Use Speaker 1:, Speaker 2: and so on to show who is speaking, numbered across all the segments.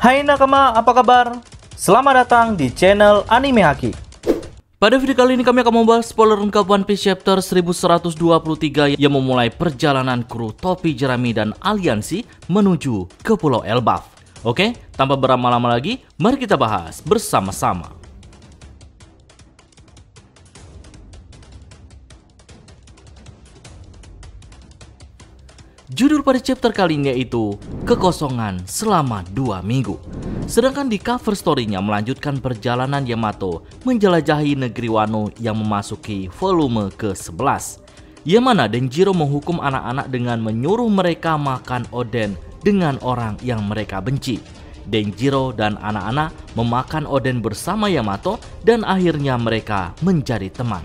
Speaker 1: Hai nakama, apa kabar? Selamat datang di channel Anime Haki. Pada video kali ini kami akan membahas spoiler lengkap One Piece chapter 1123 yang memulai perjalanan kru topi jerami dan aliansi menuju ke Pulau Elbaf. Oke, tanpa berlama-lama lagi, mari kita bahas bersama-sama. Judul pada chapter kali ini yaitu Kekosongan Selama 2 Minggu. Sedangkan di cover story-nya melanjutkan perjalanan Yamato menjelajahi negeri Wano yang memasuki volume ke-11. Yang mana Denjiro menghukum anak-anak dengan menyuruh mereka makan oden dengan orang yang mereka benci. Denjiro dan anak-anak memakan oden bersama Yamato dan akhirnya mereka menjadi teman.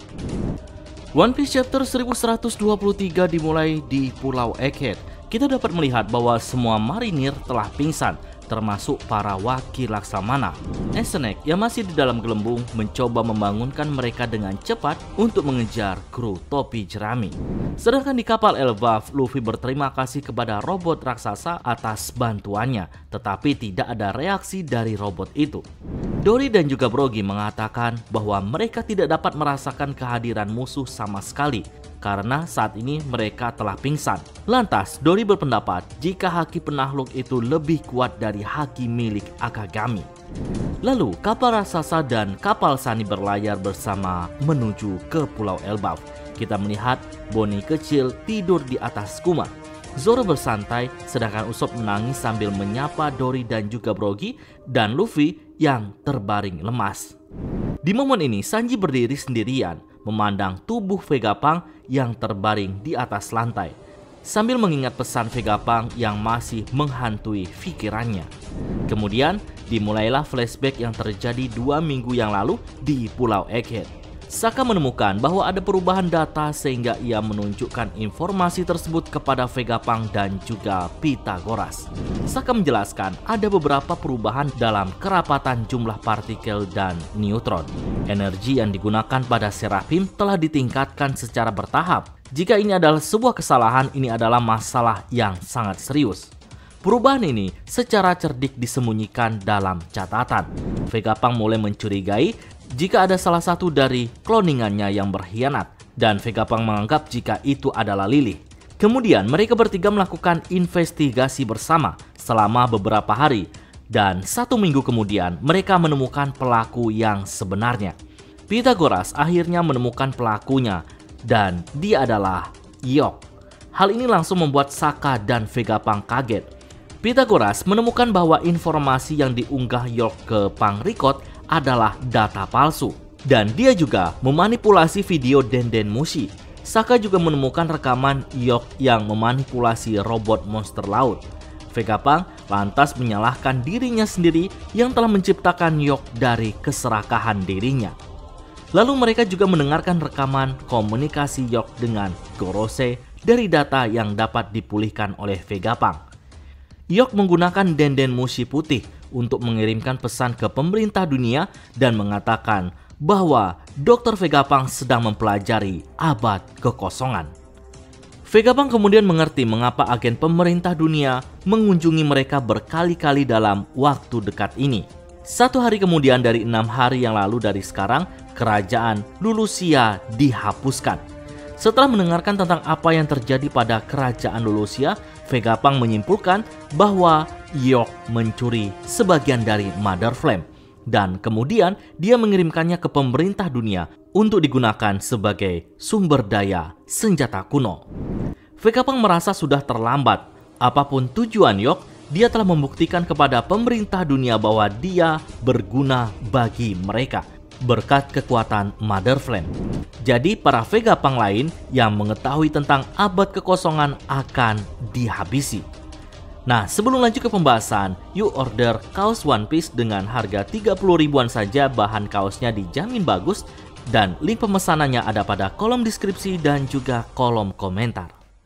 Speaker 1: One Piece chapter 1123 dimulai di Pulau Egghead. Kita dapat melihat bahwa semua marinir telah pingsan, termasuk para wakil Laksamana. Snack yang masih di dalam gelembung mencoba membangunkan mereka dengan cepat untuk mengejar kru topi jerami. Sedangkan di kapal Elbaf, Luffy berterima kasih kepada robot raksasa atas bantuannya, tetapi tidak ada reaksi dari robot itu. Dory dan juga Brogy mengatakan bahwa mereka tidak dapat merasakan kehadiran musuh sama sekali karena saat ini mereka telah pingsan. Lantas Dory berpendapat jika haki penakluk itu lebih kuat dari haki milik Akagami. Lalu kapal raksasa dan kapal Sunny berlayar bersama menuju ke Pulau Elbaf. Kita melihat Bonnie kecil tidur di atas Kuma. Zoro bersantai sedangkan Usopp menangis sambil menyapa Dory dan juga Brogy dan Luffy yang terbaring lemas. Di momen ini Sanji berdiri sendirian memandang tubuh Vegapunk yang terbaring di atas lantai sambil mengingat pesan Vegapunk yang masih menghantui pikirannya. Kemudian dimulailah flashback yang terjadi 2 minggu yang lalu di Pulau Egghead. Saka menemukan bahwa ada perubahan data sehingga ia menunjukkan informasi tersebut kepada Vegapunk dan juga Pythagoras. Saka menjelaskan ada beberapa perubahan dalam kerapatan jumlah partikel dan neutron. Energi yang digunakan pada Seraphim telah ditingkatkan secara bertahap. Jika ini adalah sebuah kesalahan, ini adalah masalah yang sangat serius. Perubahan ini secara cerdik disembunyikan dalam catatan. Vegapunk mulai mencurigai jika ada salah satu dari kloningannya yang berkhianat, dan Vegapunk menganggap jika itu adalah Lilith. Kemudian mereka bertiga melakukan investigasi bersama selama beberapa hari, dan 1 minggu kemudian mereka menemukan pelaku yang sebenarnya. Pythagoras akhirnya menemukan pelakunya, dan dia adalah Yok. Hal ini langsung membuat Saka dan Vegapunk kaget. Pythagoras menemukan bahwa informasi yang diunggah York ke Punk Record adalah data palsu, dan dia juga memanipulasi video Denden Mushi. Saka juga menemukan rekaman York yang memanipulasi robot monster laut. Vegapunk lantas menyalahkan dirinya sendiri yang telah menciptakan York dari keserakahan dirinya. Lalu mereka juga mendengarkan rekaman komunikasi York dengan Gorose dari data yang dapat dipulihkan oleh Vegapunk. York menggunakan Denden Mushi putih untuk mengirimkan pesan ke pemerintah dunia dan mengatakan bahwa Dr. Vegapunk sedang mempelajari abad kekosongan. Vegapunk kemudian mengerti mengapa agen pemerintah dunia mengunjungi mereka berkali-kali dalam waktu dekat ini. 1 hari kemudian dari 6 hari yang lalu dari sekarang, kerajaan Lulusia dihapuskan. Setelah mendengarkan tentang apa yang terjadi pada kerajaan Lulusia, Vegapunk menyimpulkan bahwa York mencuri sebagian dari Mother Flame dan kemudian dia mengirimkannya ke pemerintah dunia untuk digunakan sebagai sumber daya senjata kuno. Vegapunk merasa sudah terlambat. Apapun tujuan York, dia telah membuktikan kepada pemerintah dunia bahwa dia berguna bagi mereka berkat kekuatan Mother Flame. Jadi para Vegapunk lain yang mengetahui tentang abad kekosongan akan dihabisi. Nah, sebelum lanjut ke pembahasan, yuk order kaos One Piece dengan harga 30 ribuan saja. Bahan kaosnya dijamin bagus dan link pemesanannya ada pada kolom deskripsi dan juga kolom komentar.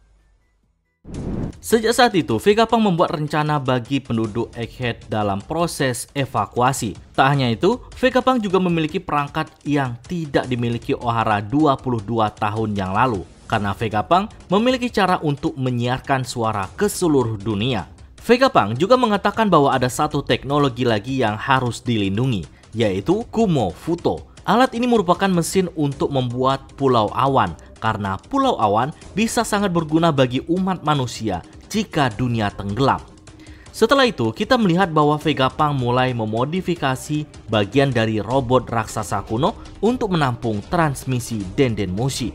Speaker 1: Sejak saat itu, Vegapunk membuat rencana bagi penduduk Egghead dalam proses evakuasi. Tak hanya itu, Vegapunk juga memiliki perangkat yang tidak dimiliki Ohara 22 tahun yang lalu. Karena Vegapunk memiliki cara untuk menyiarkan suara ke seluruh dunia. Vegapunk juga mengatakan bahwa ada satu teknologi lagi yang harus dilindungi, yaitu Kumo Futo. Alat ini merupakan mesin untuk membuat pulau awan, karena pulau awan bisa sangat berguna bagi umat manusia jika dunia tenggelam. Setelah itu, kita melihat bahwa Vegapunk mulai memodifikasi bagian dari robot raksasa kuno untuk menampung transmisi Dendenmushi.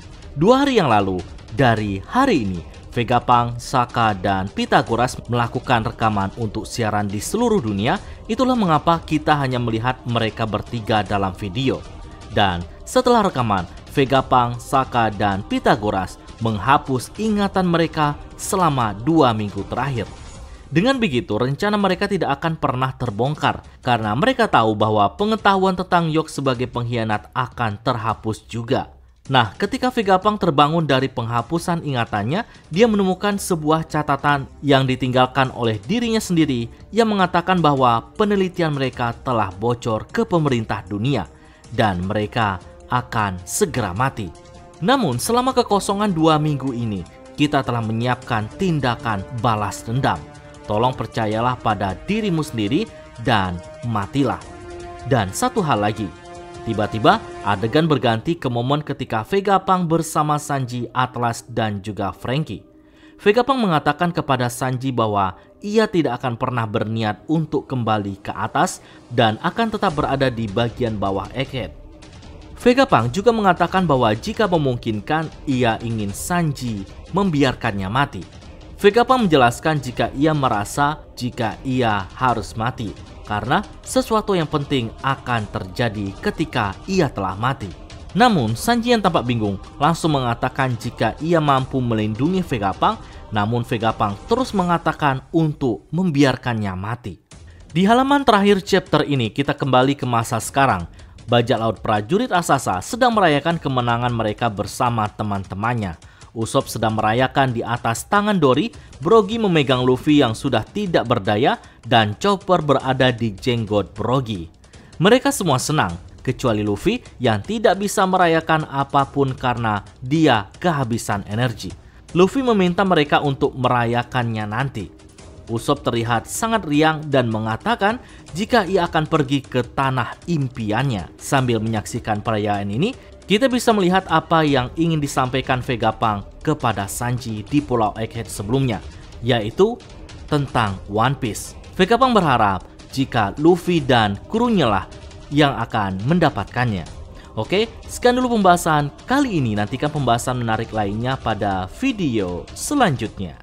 Speaker 1: 2 hari yang lalu, dari hari ini, Vegapunk, Saka, dan Pythagoras melakukan rekaman untuk siaran di seluruh dunia. Itulah mengapa kita hanya melihat mereka bertiga dalam video. Dan setelah rekaman, Vegapunk, Saka, dan Pythagoras menghapus ingatan mereka selama 2 minggu terakhir. Dengan begitu, rencana mereka tidak akan pernah terbongkar karena mereka tahu bahwa pengetahuan tentang Yok sebagai pengkhianat akan terhapus juga. Nah, ketika Vegapunk terbangun dari penghapusan ingatannya, dia menemukan sebuah catatan yang ditinggalkan oleh dirinya sendiri yang mengatakan bahwa penelitian mereka telah bocor ke pemerintah dunia dan mereka akan segera mati. Namun, selama kekosongan 2 minggu ini, kita telah menyiapkan tindakan balas dendam. Tolong percayalah pada dirimu sendiri dan matilah. Dan satu hal lagi, tiba-tiba adegan berganti ke momen ketika Vegapunk bersama Sanji, Atlas, dan juga Franky. Vegapunk mengatakan kepada Sanji bahwa ia tidak akan pernah berniat untuk kembali ke atas dan akan tetap berada di bagian bawah Egghead. Vegapunk juga mengatakan bahwa jika memungkinkan, ia ingin Sanji membiarkannya mati. Vegapunk menjelaskan jika ia merasa jika ia harus mati, karena sesuatu yang penting akan terjadi ketika ia telah mati. Namun, Sanji yang tampak bingung langsung mengatakan jika ia mampu melindungi Vegapunk, namun Vegapunk terus mengatakan untuk membiarkannya mati. Di halaman terakhir chapter ini, kita kembali ke masa sekarang. Bajak laut prajurit Asasa sedang merayakan kemenangan mereka bersama teman-temannya. Usopp sedang merayakan di atas tangan Dory, Brogy memegang Luffy yang sudah tidak berdaya, dan Chopper berada di jenggot Brogy. Mereka semua senang, kecuali Luffy yang tidak bisa merayakan apapun karena dia kehabisan energi. Luffy meminta mereka untuk merayakannya nanti. Usopp terlihat sangat riang dan mengatakan jika ia akan pergi ke tanah impiannya. Sambil menyaksikan perayaan ini, kita bisa melihat apa yang ingin disampaikan Vegapunk kepada Sanji di Pulau Egghead sebelumnya, yaitu tentang One Piece. Vegapunk berharap jika Luffy dan krunya lah yang akan mendapatkannya. Oke, sekian dulu pembahasan kali ini. Nantikan pembahasan menarik lainnya pada video selanjutnya.